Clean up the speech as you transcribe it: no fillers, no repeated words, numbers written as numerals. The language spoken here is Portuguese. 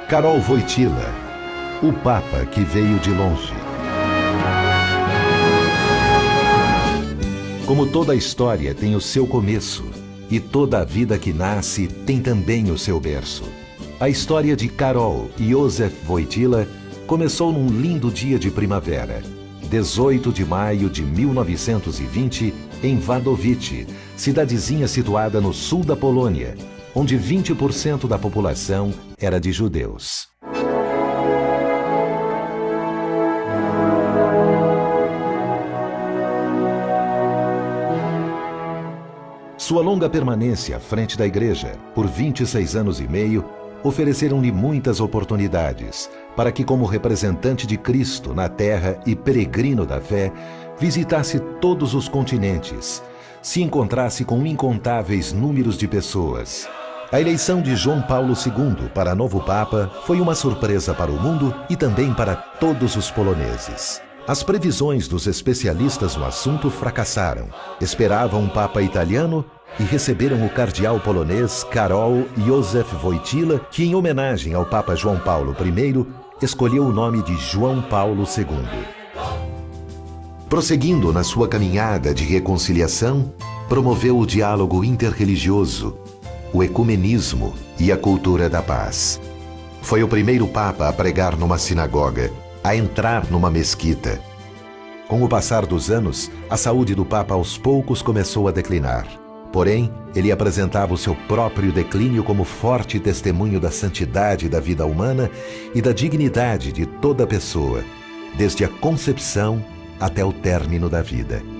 Karol Wojtyła, o Papa que veio de longe. Como toda a história tem o seu começo, e toda a vida que nasce tem também o seu berço. A história de Karol Józef Wojtyła começou num lindo dia de primavera, 18 de maio de 1920, em Wadowice, cidadezinha situada no sul da Polônia, onde 20% da população era de judeus. Sua longa permanência à frente da igreja, por 26 anos e meio, ofereceram-lhe muitas oportunidades para que, como representante de Cristo na terra e peregrino da fé, visitasse todos os continentes, se encontrasse com incontáveis números de pessoas. A eleição de João Paulo II para novo Papa foi uma surpresa para o mundo e também para todos os poloneses. As previsões dos especialistas no assunto fracassaram. Esperavam um Papa italiano e receberam o cardeal polonês Karol Józef Wojtyła, que, em homenagem ao Papa João Paulo I, escolheu o nome de João Paulo II. Prosseguindo na sua caminhada de reconciliação, promoveu o diálogo interreligioso, o ecumenismo e a cultura da paz. Foi o primeiro Papa a pregar numa sinagoga, a entrar numa mesquita. Com o passar dos anos, a saúde do Papa aos poucos começou a declinar. Porém, ele apresentava o seu próprio declínio como forte testemunho da santidade da vida humana e da dignidade de toda pessoa, desde a concepção até o término da vida.